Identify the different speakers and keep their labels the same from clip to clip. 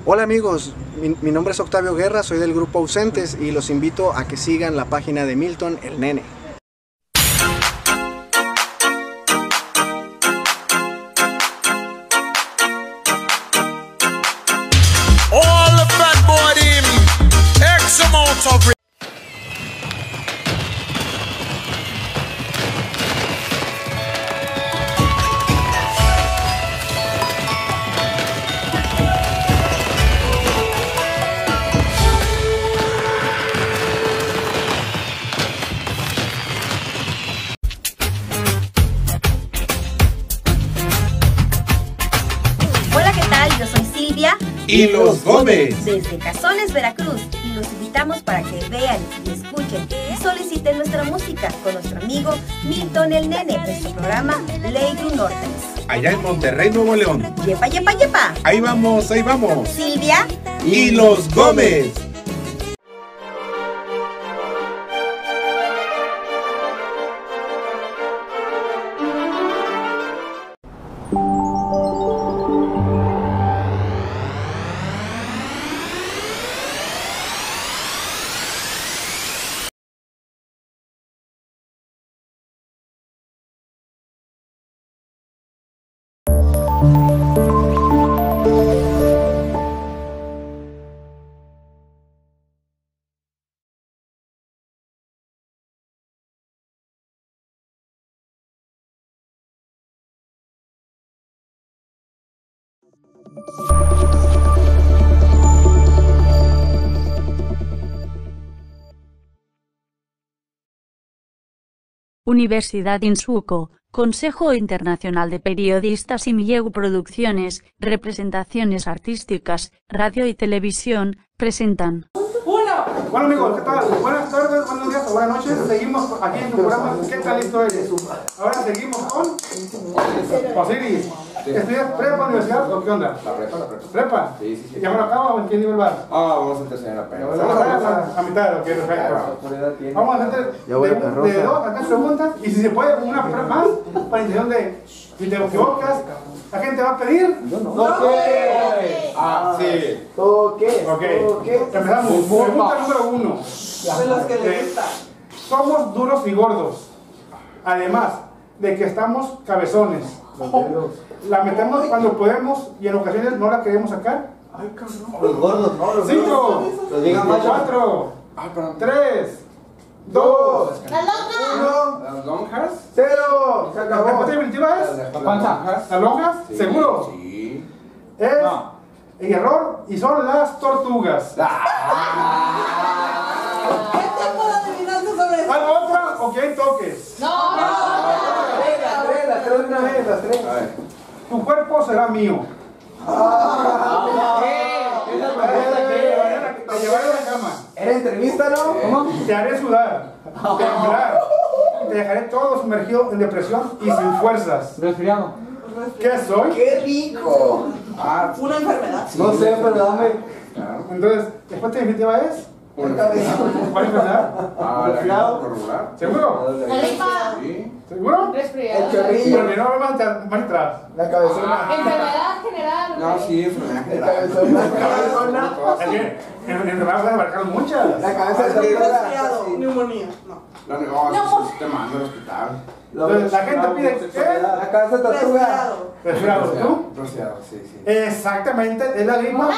Speaker 1: Hola amigos, mi nombre es Octavio Guerra, soy del grupo Ausentes y los invito a que sigan la página de Milton el Nene.
Speaker 2: All the fat boy team, X amount of
Speaker 3: Hola, ¿qué tal? Yo soy Silvia
Speaker 2: y los Gómez.
Speaker 3: desde Cazones, Veracruz, y los invitamos para que vean y escuchen y soliciten nuestra música con nuestro amigo Milton el Nene en su programa Lady Nortens.
Speaker 2: Allá en Monterrey, Nuevo León.
Speaker 3: ¡Yepa, yepa, yepa!
Speaker 2: Ahí vamos, ahí vamos.
Speaker 3: Silvia
Speaker 2: Y los Gómez.
Speaker 4: Universidad Insuco, Consejo Internacional de Periodistas y Milleu Producciones, Representaciones Artísticas, Radio y Televisión, presentan.
Speaker 5: Bueno amigos, ¿qué tal? Buenas tardes, buenos días o buenas noches. Seguimos aquí en tu programa ¿Qué tal listo eres? Ahora seguimos con Osiris. ¿Estudias prepa, universidad o qué onda?
Speaker 6: La prepa.
Speaker 5: ¿Prepa?
Speaker 6: Sí.
Speaker 5: ¿Ya me lo acabo o en qué nivel vas?
Speaker 6: Vamos a tercera apenas.
Speaker 5: A mitad, ok, perfecto. Vamos a hacer de 2 a 3 preguntas y si se puede una más para intención de si te equivocas, la gente va a pedir.
Speaker 6: ¡Toque! Ah, sí.
Speaker 5: Ok, empezamos. Pregunta número 1. Somos duros y gordos. Además de que estamos cabezones. La metemos cuando podemos y en ocasiones no la queremos sacar.
Speaker 6: Ay, cabrón. Los gordos, ¿no?
Speaker 5: 5, 4, 3, 2, 1.
Speaker 6: ¿Las lonjas?
Speaker 5: 0. ¿La respuesta definitiva es? ¿Las lonjas?
Speaker 6: Sí,
Speaker 5: ¿Seguro?
Speaker 6: Sí.
Speaker 5: Es el error y son las tortugas. ¿Algo otra o que hay toques? Las tres. Tu cuerpo será mío. Te llevaré a la cama.
Speaker 7: ¿Era entrevista, no?
Speaker 5: ¿Cómo? Te haré sudar, temblar. Te dejaré todo sumergido en depresión y sin fuerzas.
Speaker 7: Resfriado.
Speaker 5: ¿Qué soy?
Speaker 7: ¡Qué rico!
Speaker 3: una enfermedad.
Speaker 7: No sé, pero dame.
Speaker 5: Entonces, ¿la respuesta definitiva es? ¿Cuál enfermedad?
Speaker 6: ¿Resfriado? ¿Regular?
Speaker 5: ¿Seguro?
Speaker 6: Sí.
Speaker 5: ¿Seguro?
Speaker 7: El chorrillo.
Speaker 5: Pero no más atrás.
Speaker 7: La cabezona.
Speaker 8: Enfermedad general.
Speaker 6: No, sí, enfermedad
Speaker 7: La cabezona.
Speaker 5: Es que en verdad vas a abarcar muchas.
Speaker 7: La cabeza de tortuga.
Speaker 3: Neumonía.
Speaker 6: No, te mando al hospital.
Speaker 5: Entonces, la gente pide ¿qué?
Speaker 7: La cabeza de tortuga.
Speaker 5: Resfriado. ¿Tú?
Speaker 6: Resfriado, sí.
Speaker 5: Exactamente, es la gripa.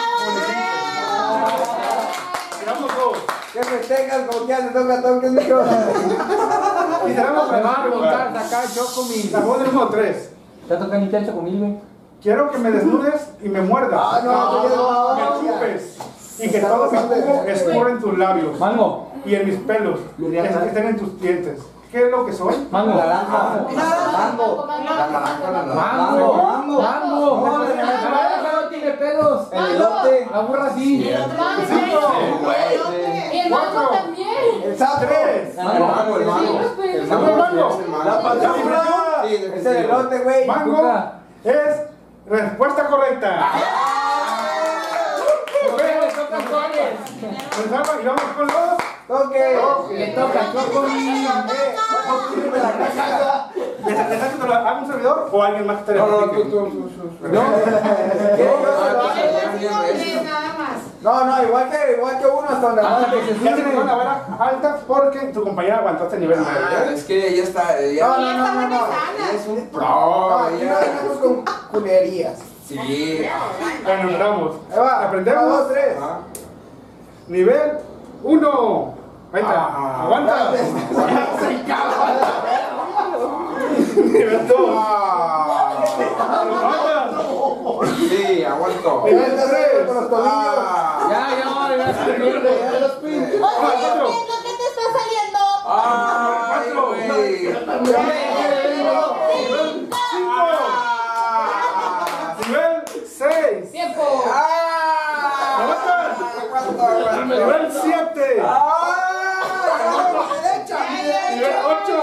Speaker 5: Tiramos 2.
Speaker 7: Que festejas como que ya le toca toques, mijo.
Speaker 5: Y tenemos
Speaker 7: Me va a preguntar, sacar chocomil.
Speaker 5: la pregunta número 3.
Speaker 7: ¿Te toca ni chocomil, güey?
Speaker 5: Quiero que me desnudes y me muerdas. Me chupes. Y que todo mi jugo escurra en tus labios.
Speaker 7: Mango.
Speaker 5: Y en mis pelos. Que estén en tus dientes. ¿Qué es lo que soy?
Speaker 7: Mango. Naranja. Mango. Mango. La naranja no tiene pelos. El elote. La burra sí.
Speaker 8: El mango también.
Speaker 7: El sapo.
Speaker 5: 3.
Speaker 6: El mango.
Speaker 7: La pantufla. Es el elote, güey.
Speaker 5: Mango es respuesta correcta. Y vamos con los
Speaker 7: Toque. Le toca chocomil.
Speaker 5: ¿Necesitas que te lo haga un servidor o alguien más que te lo
Speaker 6: No,
Speaker 5: explique?
Speaker 6: tú.
Speaker 7: No.
Speaker 6: bien recio.
Speaker 8: Nada más.
Speaker 7: No, igual que uno hasta donde más que se
Speaker 5: Ya se
Speaker 7: sube.
Speaker 5: con la vara alta porque tu compañera aguantó hasta el nivel 9.
Speaker 6: Es que ella está. Ella,
Speaker 7: No.
Speaker 6: ella es un pro.
Speaker 7: No, aquí no
Speaker 6: ella-
Speaker 7: venimos con culerías.
Speaker 6: Sí.
Speaker 5: Bueno, empezamos.
Speaker 7: Ahí va.
Speaker 5: Aprendemos.
Speaker 7: 1, 2, 3.
Speaker 6: Ah.
Speaker 5: Nivel 1. Ahí está.
Speaker 6: Ah.
Speaker 5: Aguanta. Nivel 2.
Speaker 6: Ah.
Speaker 5: Aguanta.
Speaker 6: Sí, aguanto.
Speaker 5: Nivel 3.
Speaker 7: Con los tobillos.
Speaker 6: Ah.
Speaker 7: Ya se pierde, ya los pinches.
Speaker 8: Oye, ¿qué es lo que te está saliendo?
Speaker 6: Ay, güey.
Speaker 5: Nivel 6.
Speaker 8: Tiempo.
Speaker 6: Ah.
Speaker 5: Nivel 7. Nivel 8.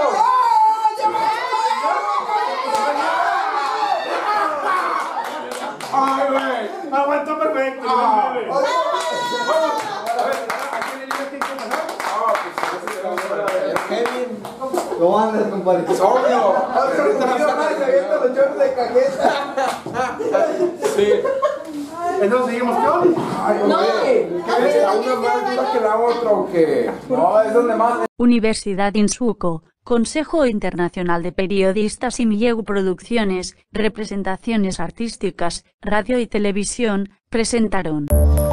Speaker 6: Ay, güey.
Speaker 5: Aguantó perfecto.
Speaker 6: Ah.
Speaker 5: Nivel 9. A ver, aquí en el nivel que hay que pasar.
Speaker 7: Kevin. ¿Cómo andas, compadre?
Speaker 6: Es obvio.
Speaker 7: Los chorros de cajeta.
Speaker 6: Sí.
Speaker 5: Entonces seguimos con.
Speaker 6: Ay, güey. ¿La una es más dura que la otra o qué?
Speaker 7: No, es donde más.
Speaker 4: Universidad Insuco, Consejo Internacional de Periodistas y Miegu Producciones, Representaciones Artísticas, Radio y Televisión, presentaron.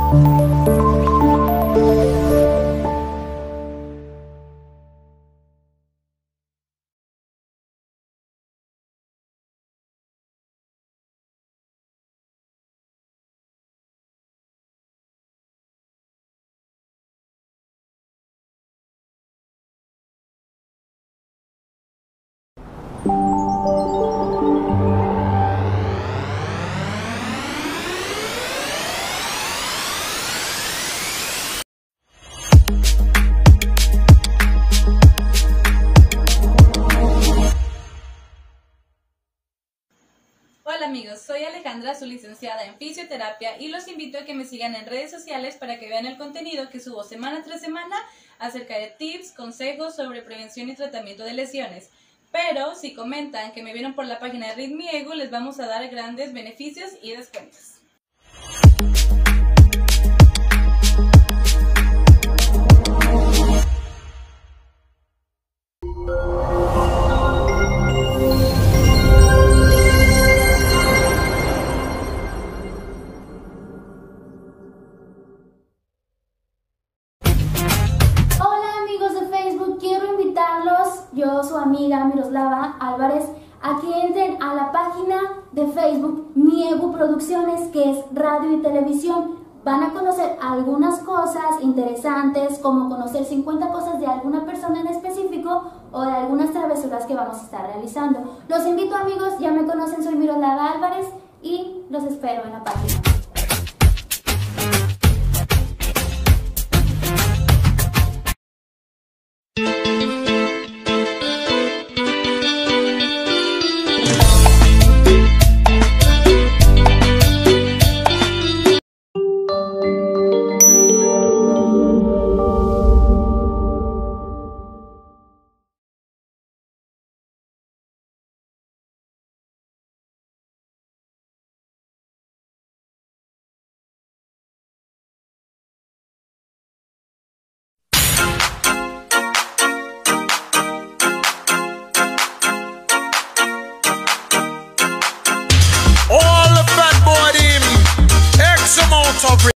Speaker 9: Hola amigos, soy Alejandra, su licenciada en fisioterapia y los invito a que me sigan en redes sociales para que vean el contenido que subo semana tras semana acerca de tips, consejos sobre prevención y tratamiento de lesiones. Pero si comentan que me vieron por la página de Ritmiego, les vamos a dar grandes beneficios y descuentos.
Speaker 10: Yo, su amiga Miroslava Álvarez, a que entren a la página de Facebook Miegu Producciones, que es radio y televisión. Van a conocer algunas cosas interesantes, como conocer 50 cosas de alguna persona en específico o de algunas travesuras que vamos a estar realizando. Los invito, amigos, ya me conocen, soy Miroslava Álvarez y los espero en la página.
Speaker 2: All the fat boy them X amount of